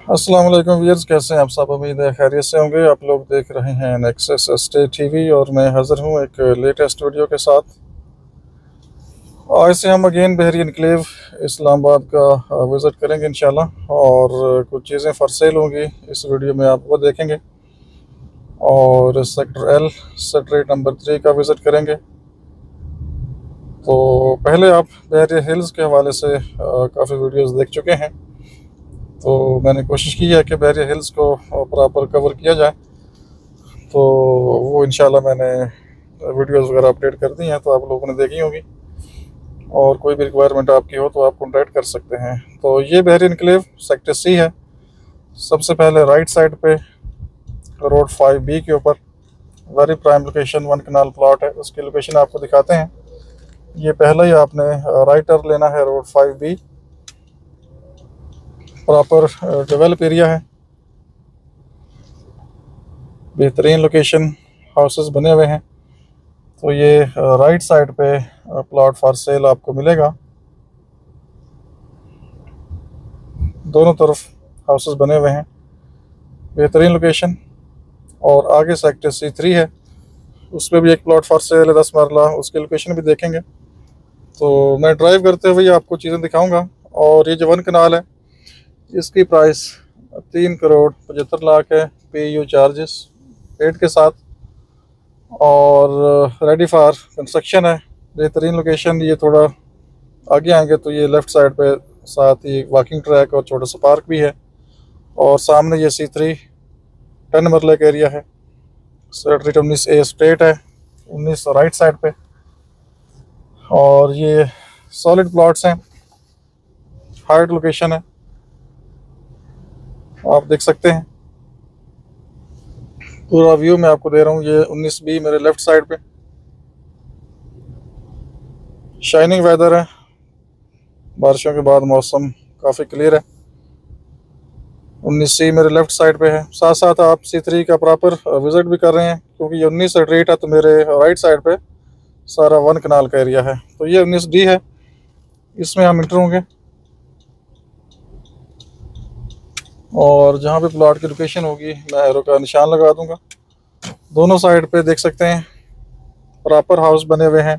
अस्सलाम वालेकुम व्यूअर्स, कैसे हैं आप सब। उम्मीद है खैरियत से होंगे। आप लोग देख रहे हैं नेक्सस स्टेट टीवी और मैं हाज़िर हूं एक लेटेस्ट वीडियो के साथ। आज से हम अगेन बहरी एनक्लेव इस्लामाबाद का विज़िट करेंगे इंशाल्लाह, और कुछ चीज़ें फॉर सेल होंगी इस वीडियो में, आप वो देखेंगे। और सेक्टर एल स्ट्रीट नंबर 3 का विज़िट करेंगे। तो पहले आप बहरी हिल्स के हवाले से काफ़ी वीडियोज़ देख चुके हैं, तो मैंने कोशिश की है कि बैरियर हिल्स को प्रॉपर कवर किया जाए। तो वो इंशाल्लाह मैंने वीडियोस वगैरह अपडेट कर दी हैं, तो आप लोगों ने देखी होगी। और कोई भी रिक्वायरमेंट आपकी हो तो आप कॉन्टैक्ट कर सकते हैं। तो ये बैरियर एनक्लेव सेक्टर सी है। सबसे पहले राइट साइड पे रोड 5B के ऊपर very prime location 1 kanal plot है, उसकी लोकेशन आपको दिखाते हैं। ये पहला ही आपने राइट टर्न लेना है road 5B। Proper develop area है, बेहतरीन लोकेशन, हाउसेस बने हुए हैं। तो ये राइट साइड पे प्लॉट फॉर सेल आपको मिलेगा। दोनों तरफ हाउसेस बने हुए हैं, बेहतरीन लोकेशन। और आगे सेक्टर C3 है, उसमें भी एक प्लॉट फॉर सेल है 10 मरला, उसकी लोकेशन भी देखेंगे। तो मैं ड्राइव करते हुए आपको चीज़ें दिखाऊंगा। और ये जो 1 कनाल है, इसकी प्राइस 3 करोड़ 75 लाख है, PU चार्जेस पेड के साथ, और रेडी फॉर कंस्ट्रक्शन है। बेहतरीन लोकेशन। ये थोड़ा आगे आएंगे तो ये लेफ़्ट साइड पे साथ ही वॉकिंग ट्रैक और छोटा सा पार्क भी है। और सामने ये C3 10 मरले का एरिया है। स्ट्रीट 19A स्ट्रेट है, 19 राइट साइड पे। और ये सॉलिड प्लॉट्स हैं, हार्ड लोकेशन है, आप देख सकते हैं। पूरा व्यू मैं आपको दे रहा हूँ। ये 19B मेरे लेफ़्ट साइड पे, शाइनिंग वेदर है, बारिशों के बाद मौसम काफ़ी क्लियर है। 19C मेरे लेफ़्ट साइड पे है। साथ साथ आप C3 का प्रॉपर विज़िट भी कर रहे हैं, क्योंकि ये 19 स्ट्रीट है तो मेरे राइट साइड पे सारा 1 कनाल का एरिया है। तो ये 19D है, इसमें हम इंटर होंगे। और जहाँ पे प्लॉट की लोकेशन होगी मैं एरो का निशान लगा दूंगा। दोनों साइड पे देख सकते हैं प्रॉपर हाउस बने हुए हैं।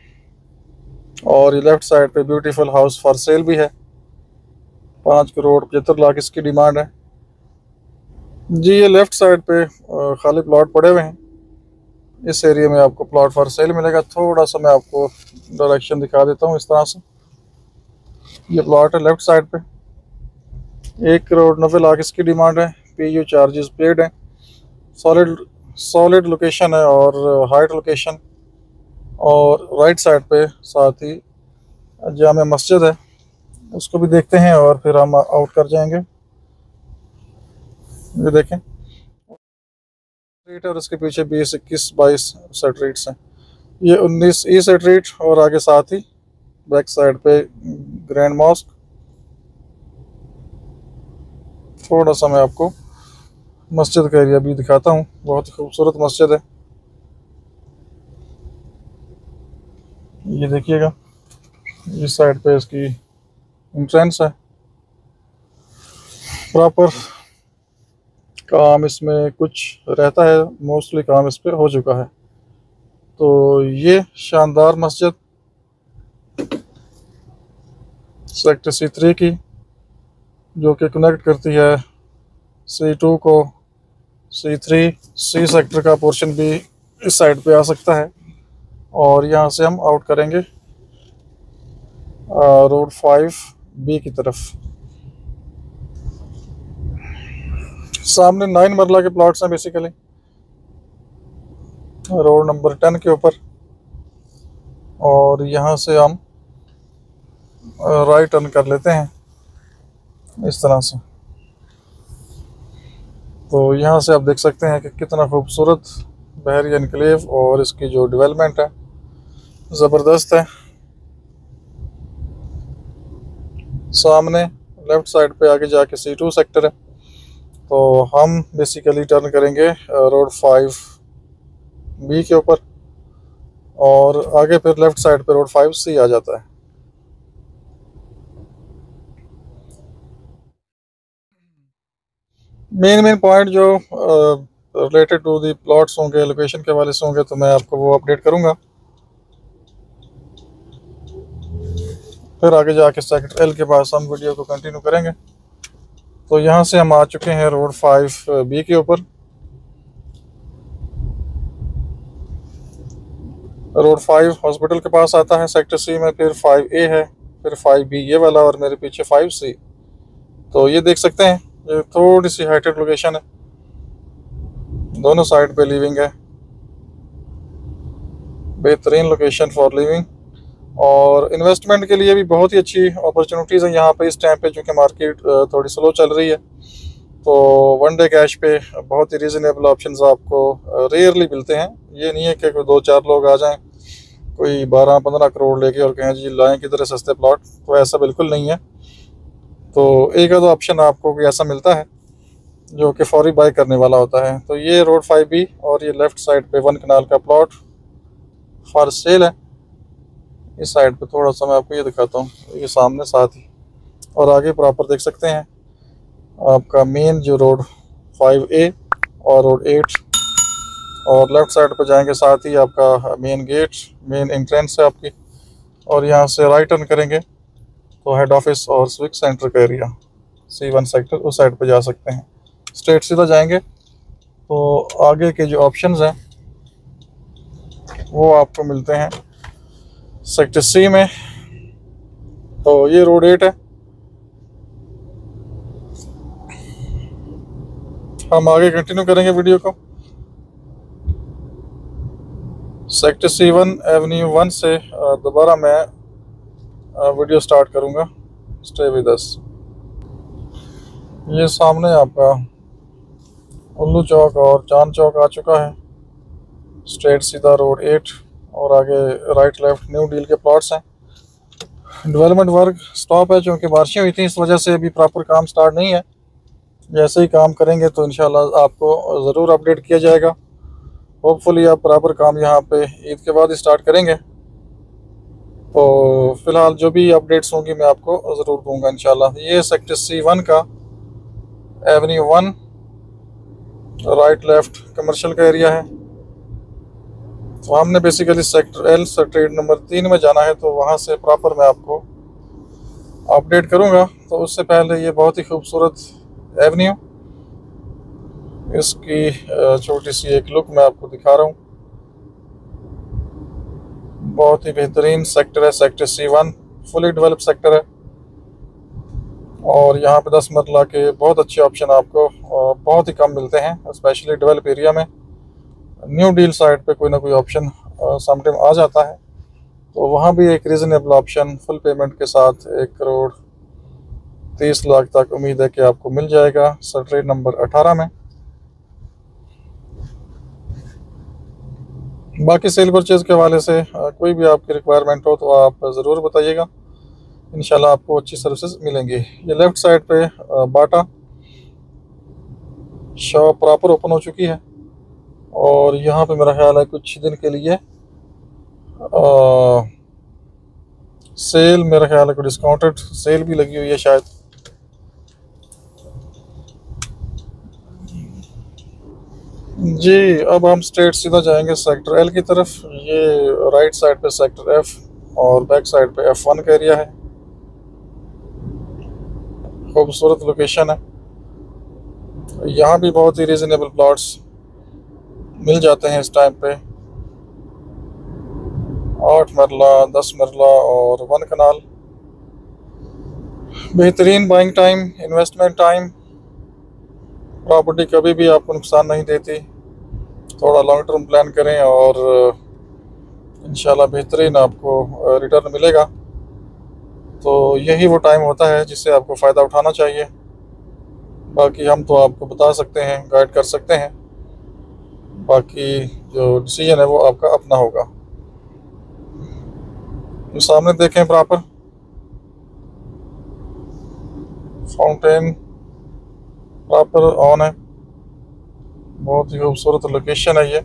और ये लेफ़्ट साइड पे ब्यूटीफुल हाउस फॉर सेल भी है, 5 करोड़ 75 लाख इसकी डिमांड है जी। ये लेफ़्ट साइड पे खाली प्लॉट पड़े हुए हैं। इस एरिया में आपको प्लॉट फॉर सेल मिलेगा। थोड़ा सा मैं आपको डायरेक्शन दिखा देता हूँ इस तरह से। ये प्लॉट है लेफ़्ट साइड पे, 1 करोड़ 90 लाख इसकी डिमांड है, PU चार्जेस पेड है। सॉलिड सॉलिड लोकेशन है और हाइट लोकेशन। और राइट साइड पे साथ ही जामे मस्जिद है, उसको भी देखते हैं और फिर हम आउट कर जाएंगे। ये देखें स्ट्रीट है, और इसके पीछे 20, 21, 22 स्ट्रीट्स हैं। ये 19E स्ट्रीट, और आगे साथ ही बैक साइड पे ग्रैंड मॉस्क। थोड़ा सा मैं आपको मस्जिद का एरिया भी दिखाता हूँ, बहुत ही खूबसूरत मस्जिद है। ये देखिएगा, इस साइड पे इसकी एंट्रेंस है। प्रॉपर काम इसमें कुछ रहता है, मोस्टली काम इस पे हो चुका है। तो ये शानदार मस्जिद सेक्टर C3 की, जो कि कनेक्ट करती है C2 को C3। C सेक्टर का पोर्शन भी इस साइड पे आ सकता है। और यहाँ से हम आउट करेंगे रोड 5B की तरफ। सामने 9 मरला के प्लॉट्स हैं बेसिकली, रोड नंबर 10 के ऊपर। और यहाँ से हम राइट टर्न कर लेते हैं इस तरह से। तो यहाँ से आप देख सकते हैं कि कितना खूबसूरत बहरी एनक्लेव, और इसकी जो डेवलपमेंट है ज़बरदस्त है। सामने लेफ़्ट साइड पे आगे जाके C2 सेक्टर है। तो हम बेसिकली टर्न करेंगे रोड 5B के ऊपर, और आगे फिर लेफ़्ट साइड पे रोड 5C आ जाता है। मेन पॉइंट जो रिलेटेड टू दी प्लॉट्स होंगे, लोकेशन के हवाले से होंगे, तो मैं आपको वो अपडेट करूंगा। फिर आगे जाके सेक्टर एल के पास हम वीडियो को कंटिन्यू करेंगे। तो यहाँ से हम आ चुके हैं रोड 5B के ऊपर। रोड 5 हॉस्पिटल के पास आता है सेक्टर सी में, फिर 5A है, फिर 5B ये वाला, और मेरे पीछे 5C। तो ये देख सकते हैं, ये थोड़ी सी हाइटेड लोकेशन है, दोनों साइड पे लिविंग है, बेहतरीन लोकेशन फॉर लिविंग। और इन्वेस्टमेंट के लिए भी बहुत ही अच्छी अपॉर्चुनिटीज़ हैं यहाँ पे इस टाइम पे, चूँकि मार्केट थोड़ी स्लो चल रही है। तो वन डे कैश पे बहुत ही रीज़नेबल ऑप्शंस आपको रेयरली मिलते हैं। ये नहीं है कि कोई 2-4 लोग आ जाएं कोई 12-15 करोड़ लेके और कहें जी लाएं किधर है सस्ते प्लॉट, तो ऐसा बिल्कुल नहीं है। तो एक आधा ऑप्शन आपको कोई ऐसा मिलता है जो कि फौरी बाई करने वाला होता है। तो ये रोड 5B और ये लेफ़्ट साइड पे 1 कनाल का प्लॉट फॉर सेल है। इस साइड पे थोड़ा सा मैं आपको ये दिखाता हूँ, ये सामने साथ ही, और आगे प्रॉपर देख सकते हैं आपका मेन जो रोड 5A और रोड 8, और लेफ़्ट साइड पे जाएंगे साथ ही आपका मेन गेट, मेन एंट्रेंस है आपकी। और यहाँ से राइट टर्न करेंगे तो हेड ऑफिस और स्विक सेंटर का एरिया C1 सेक्टर, उस साइड पे जा सकते हैं। स्ट्रेट सीधा जाएंगे तो आगे के जो ऑप्शंस हैं वो आपको मिलते हैं सेक्टर C में। तो ये रोड 8 है। हम आगे कंटिन्यू करेंगे वीडियो को। सेक्टर C1 एवेन्यू 1 से दोबारा मैं वीडियो स्टार्ट करूंगा। Stay with us. ये सामने आपका उल्लू चौक और चांद चौक आ चुका है। स्ट्रेट सीधा रोड 8 और आगे राइट लेफ्ट न्यू डील के प्लॉट्स हैं। डेवलपमेंट वर्क स्टॉप है, क्योंकि बारिशें हुई थी, इस वजह से अभी प्रॉपर काम स्टार्ट नहीं है। जैसे ही काम करेंगे तो इंशाल्लाह आपको ज़रूर अपडेट किया जाएगा। होपफुली आप बराबर काम यहाँ पे ईद के बाद ही स्टार्ट करेंगे। तो फ़िलहाल जो भी अपडेट्स होंगी मैं आपको ज़रूर दूंगा इंशाल्लाह। ये सेक्टर C1 का एवेन्यू 1 राइट लेफ्ट कमर्शियल का एरिया है। तो हमने basically sector L street number 3 में जाना है, तो वहाँ से प्रॉपर मैं आपको अपडेट करूँगा। तो उससे पहले ये बहुत ही खूबसूरत एवेन्यू, इसकी छोटी सी एक लुक मैं आपको दिखा रहा हूँ। बहुत ही बेहतरीन सेक्टर है sector C1, fully develop sector है। और यहाँ पे 10 मरला के बहुत अच्छे ऑप्शन आपको बहुत ही कम मिलते हैं, स्पेशली डेवलप एरिया में। न्यू डील साइड पे कोई ना कोई ऑप्शन समटाइम आ जाता है, तो वहाँ भी एक रीज़नेबल ऑप्शन फुल पेमेंट के साथ 1 करोड़ 30 लाख तक उम्मीद है कि आपको मिल जाएगा स्ट्रीट नंबर 18 में। बाकी सेल परचेज़ के हवाले से कोई भी आपकी रिक्वायरमेंट हो तो आप ज़रूर बताइएगा, इंशाल्लाह आपको अच्छी सर्विसेज मिलेंगी। ये लेफ़्ट साइड पे बाटा शॉप प्रॉपर ओपन हो चुकी है, और यहाँ पे मेरा ख्याल है कुछ दिन के लिए सेल, मेरा ख्याल है कोई डिस्काउंटेड सेल भी लगी हुई है शायद। जी अब हम स्ट्रेट सीधा जाएंगे सेक्टर एल की तरफ। ये राइट साइड पे सेक्टर F और बैक साइड पे F1 का एरिया है। खूबसूरत लोकेशन है, यहाँ भी बहुत ही रीज़नेबल प्लॉट्स मिल जाते हैं इस टाइम पे। 8 मरला, 10 मरला और 1 कनाल, बेहतरीन buying time, investment time. Property कभी भी आपको नुकसान नहीं देती। थोड़ा लॉन्ग टर्म प्लान करें और इंशाल्लाह बेहतरीन आपको रिटर्न मिलेगा। तो यही वो टाइम होता है जिससे आपको फ़ायदा उठाना चाहिए। बाकी हम तो आपको बता सकते हैं, गाइड कर सकते हैं, बाकी जो डिसीजन है वो आपका अपना होगा। तो सामने देखें प्रॉपर फाउंटेन प्रॉपर ऑन है, बहुत ही खूबसूरत लोकेशन है ये।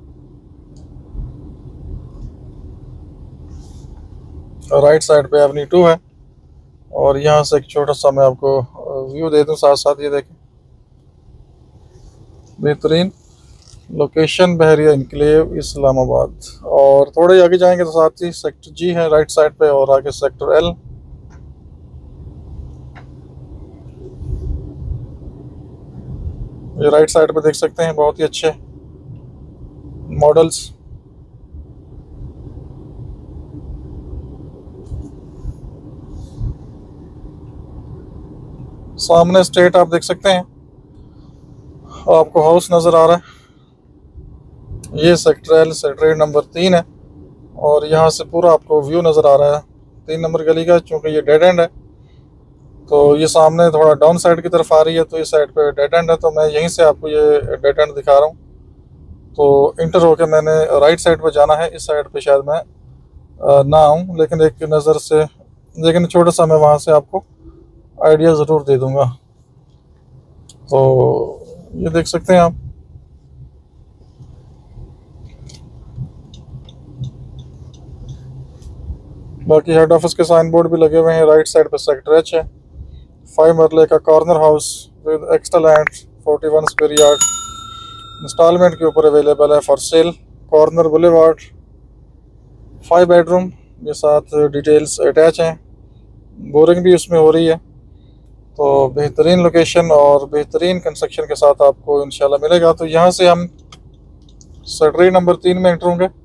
राइट साइड पे एवेन्यू 2 है, और यहाँ से एक छोटा सा मैं आपको व्यू दे दूँ साथ साथ। ये देखें बेहतरीन लोकेशन, बहरिया इनक्लेव, इस्लामाबाद। और थोड़े आगे जाएंगे तो साथ ही सेक्टर जी है राइट साइड पे, और आगे सेक्टर एल। ये राइट साइड पे देख सकते हैं बहुत ही अच्छे मॉडल्स। सामने स्टेट आप देख सकते हैं, आपको हाउस नज़र आ रहा है। ये सेक्टर एल सेक्टर नंबर 3 है, और यहाँ से पूरा आपको व्यू नज़र आ रहा है 3 नंबर गली का। चूँकि ये डेड एंड है तो ये सामने थोड़ा डाउन साइड की तरफ आ रही है, तो इस साइड पे डेड एंड है, तो मैं यहीं से आपको ये डेड एंड दिखा रहा हूँ। तो इंटर होके मैंने राइट साइड पे जाना है, इस साइड पे शायद मैं ना आऊँ, लेकिन एक नज़र से, लेकिन छोटा सा मैं वहाँ से आपको आइडिया ज़रूर दे दूँगा। तो ये देख सकते हैं आप, बाकी हेड ऑफिस के साइन बोर्ड भी लगे हुए हैं। राइट साइड पे सेक्टर एच है, 5 मरले का corner house with extra land, 41 square yard, installment के ऊपर अवेलेबल है for sale, corner boulevard, 5 bedroom, ये साथ डिटेल्स अटैच हैं, बोरिंग भी उसमें हो रही है। तो बेहतरीन लोकेशन और बेहतरीन कंस्ट्रक्शन के साथ आपको इंशाल्लाह मिलेगा। तो यहाँ से हम सेक्टर नंबर 3 में एंटर होंगे।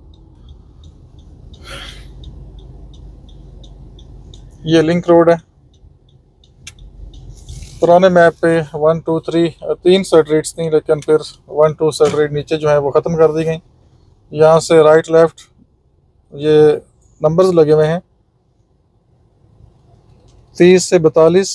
ये लिंक रोड है, पुराने मैप पे 1 2 3 3 स्ट्रीट्स थी, लेकिन फिर 1 2 स्ट्रीट नीचे जो है वो ख़त्म कर दी गई। यहाँ से राइट लेफ्ट ये नंबर्स लगे हुए हैं, 30 से 42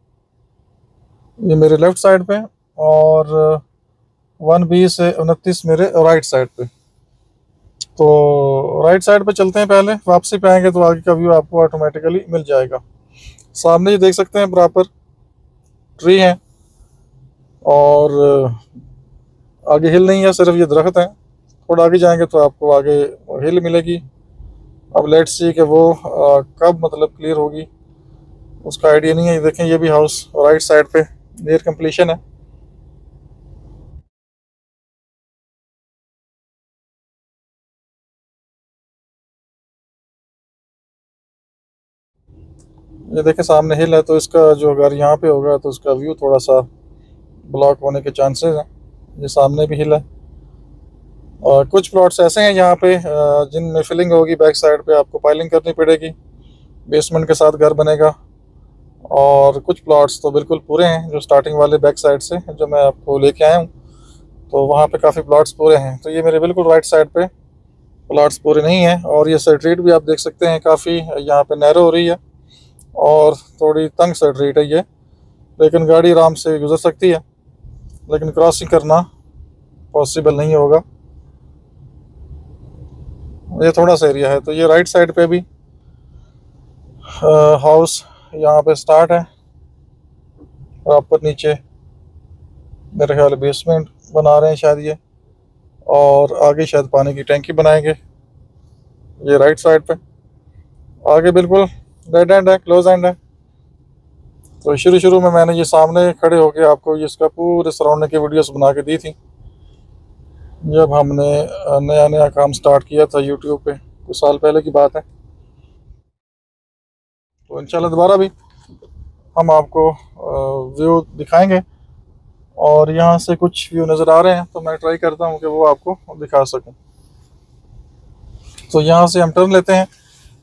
ये मेरे लेफ़्ट साइड पे, और 1B से 29 मेरे राइट साइड पे। तो राइट साइड पे चलते हैं, पहले वापसी पे आएंगे तो आगे का व्यू आपको ऑटोमेटिकली मिल जाएगा। सामने ये देख सकते हैं बराबर ट्री है, और आगे हिल नहीं है, सिर्फ ये दरख्त है। थोड़ा आगे जाएंगे तो आपको आगे हिल मिलेगी। अब लेट्स सी कि वो कब मतलब क्लियर होगी, उसका आइडिया नहीं है। ये देखें, ये भी हाउस राइट साइड पे नियर कंप्लीशन है। ये देखें सामने हिल है, तो इसका जो अगर यहाँ पे होगा तो उसका व्यू थोड़ा सा ब्लॉक होने के चांसेस हैं। ये सामने भी हिल है, और कुछ प्लॉट्स ऐसे हैं यहाँ पे जिनमें फिलिंग होगी, बैक साइड पे आपको पाइलिंग करनी पड़ेगी, बेसमेंट के साथ घर बनेगा। और कुछ प्लॉट्स तो बिल्कुल पूरे हैं, जो स्टार्टिंग वाले बैक साइड से जो मैं आपको लेके आया हूँ, तो वहाँ पे काफ़ी प्लॉट्स पूरे हैं। तो ये मेरे बिल्कुल राइट साइड पे प्लॉट्स पूरे नहीं हैं। और ये स्ट्रीट भी आप देख सकते हैं काफ़ी यहाँ पे नैरो हो रही है, और थोड़ी तंग स्ट्रीट है ये, लेकिन गाड़ी आराम से गुजर सकती है, लेकिन क्रॉसिंग करना पॉसिबल नहीं होगा। ये थोड़ा सा एरिया है। तो ये राइट साइड पे भी हाउस यहाँ पे स्टार्ट है, प्रॉपर नीचे मेरे ख्याल बेसमेंट बना रहे हैं शायद ये, और आगे शायद पानी की टैंकी बनाएंगे। ये राइट साइड पे आगे बिल्कुल डेड एंड है, क्लोज एंड है। तो शुरू में मैंने ये सामने खड़े होके आपको ये इसका पूरे सराउंडिंग की वीडियोस बना के दी थी, जब हमने नया नया काम स्टार्ट किया था यूट्यूब पे, कुछ साल पहले की बात है। तो इंशाल्लाह दोबारा भी हम आपको व्यू दिखाएंगे, और यहाँ से कुछ व्यू नज़र आ रहे हैं, तो मैं ट्राई करता हूँ कि वो आपको दिखा सकूँ। तो यहाँ से हम टर्न लेते हैं,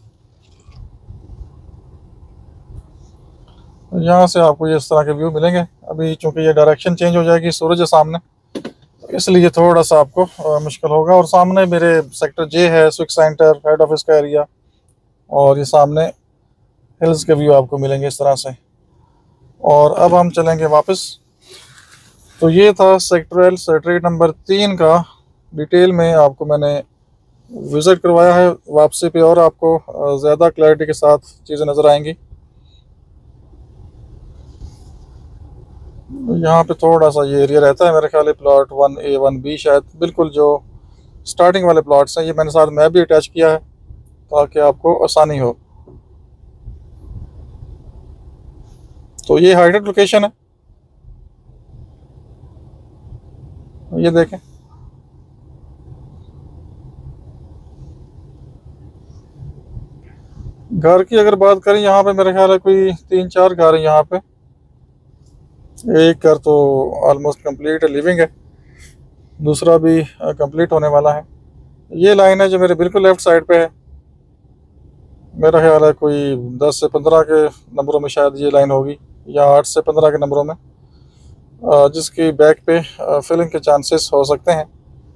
यहाँ से आपको ये इस तरह के व्यू मिलेंगे। अभी चूँकि ये डायरेक्शन चेंज हो जाएगी, सूरज है सामने, इसलिए थोड़ा सा आपको मुश्किल होगा। और सामने मेरे सेक्टर जे है, स्विक सेंटर, हेड ऑफिस का एरिया, और ये सामने हिल्स के व्यू आपको मिलेंगे इस तरह से। और अब हम चलेंगे वापस। तो ये था सेक्टर एल स्ट्रीट नंबर 3 का डिटेल में आपको मैंने विज़िट करवाया है। वापसी पे और आपको ज़्यादा क्लैरिटी के साथ चीज़ें नज़र आएंगी। यहाँ पे थोड़ा सा ये एरिया रहता है मेरे ख्याल प्लॉट 1A 1B शायद, बिल्कुल जो स्टार्टिंग वाले प्लॉट्स हैं। ये मैंने साथ मैप भी अटैच किया है ताकि आपको आसानी हो। तो ये हाइटेड लोकेशन है, ये देखें, घर की अगर बात करें यहाँ पे मेरे ख्याल है कोई 3-4 घर है यहाँ पे। एक घर तो ऑलमोस्ट कंप्लीट लिविंग है, दूसरा भी कंप्लीट होने वाला है। ये लाइन है जो मेरे बिल्कुल लेफ़्ट साइड पे है, मेरा ख्याल है कोई 10 से 15 के नंबरों में शायद ये लाइन होगी, या 8 से 15 के नंबरों में, जिसकी बैक पे फिलिंग के चांसेस हो सकते हैं।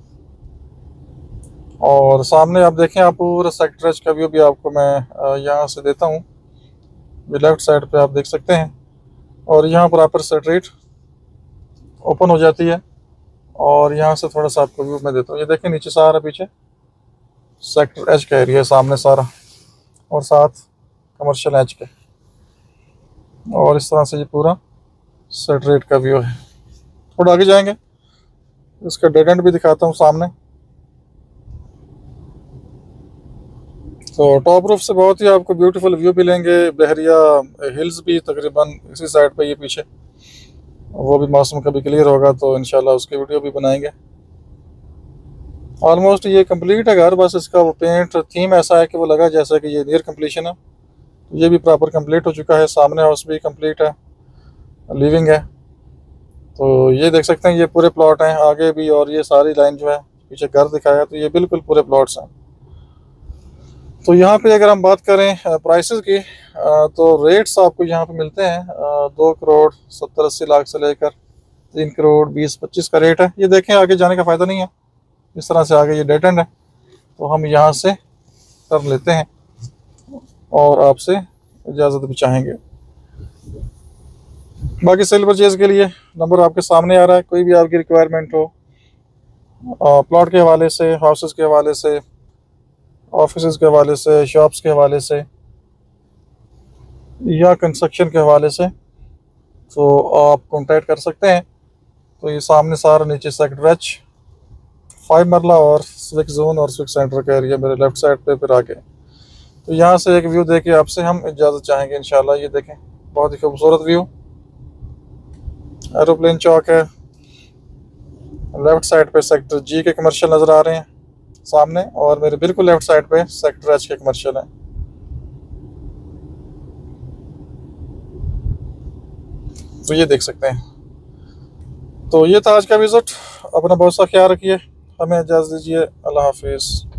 और सामने आप देखें, आप पूरा सेक्टर एच का व्यू भी आपको मैं यहाँ से देता हूँ। ये लेफ़्ट साइड पे आप देख सकते हैं, और यहाँ प्रॉपर स्ट्रीट ओपन हो जाती है। और यहाँ से थोड़ा सा आपको व्यू मैं देता हूँ। ये देखें नीचे सारा पीछे सेक्टर एच का एरिया है सामने सारा, और साथ कमर्शियल एच के, और इस तरह से ये पूरा स्ट्रीट का व्यू है। थोड़ा आगे जाएंगे, इसका डेड एंड भी दिखाता हूँ सामने। तो टॉप रूफ से बहुत ही आपको ब्यूटीफुल व्यू मिलेंगे। बहरिया हिल्स भी तकरीबन इसी साइड पे ये पीछे, वो भी मौसम कभी क्लियर होगा तो इंशाल्लाह उसकी वीडियो भी बनाएंगे। ऑलमोस्ट ये कंप्लीट है घर, बस इसका वो पेंट थीम ऐसा है कि वो लगा जैसा कि ये नियर कंप्लीशन है। ये भी प्रॉपर कंप्लीट हो चुका है, सामने हाउस भी कंप्लीट है, लिविंग है। तो ये देख सकते हैं ये पूरे प्लॉट हैं आगे भी, और ये सारी लाइन जो है पीछे घर दिखाया, तो ये बिल्कुल पूरे प्लॉट्स हैं। तो यहाँ पे अगर हम बात करें प्राइसेस की, तो रेट्स आपको यहाँ पे मिलते हैं 2 करोड़ 70-80 लाख से लेकर 3 करोड़ 20-25 का रेट है। ये देखें आगे जाने का फ़ायदा नहीं है, इस तरह से आगे ये डेड एंड है, तो हम यहाँ से कर लेते हैं और आपसे इजाज़त भी चाहेंगे। बाकी सेल परचेज़ के लिए नंबर आपके सामने आ रहा है। कोई भी आपकी रिक्वायरमेंट हो प्लॉट के हवाले से, हाउसेस के हवाले से, ऑफिस के हवाले से, शॉप्स के हवाले से, या कंस्ट्रक्शन के हवाले से, तो आप कांटेक्ट कर सकते हैं। तो ये सामने सारा नीचे सेक्टर एच 5 मरला और स्विक जोन और स्विक सेंटर का एरिया मेरे लेफ़्ट साइड पे फिर आके। तो यहाँ से एक व्यू देके आपसे हम इजाज़त चाहेंगे इंशाल्लाह। ये देखें बहुत ही खूबसूरत व्यू, एरोप्लेन चौक है, लेफ़्ट साइड पे सेक्टर जी के कमर्शियल नज़र आ रहे हैं सामने, और मेरे बिल्कुल लेफ़्ट साइड पे सेक्टर एच के कमर्शियल है। तो ये देख सकते हैं। तो ये था आज का विज़िट। अपना बहुत सा ख्याल रखिए, हमें इजाज़त दीजिए। अल्लाह हाफिज़।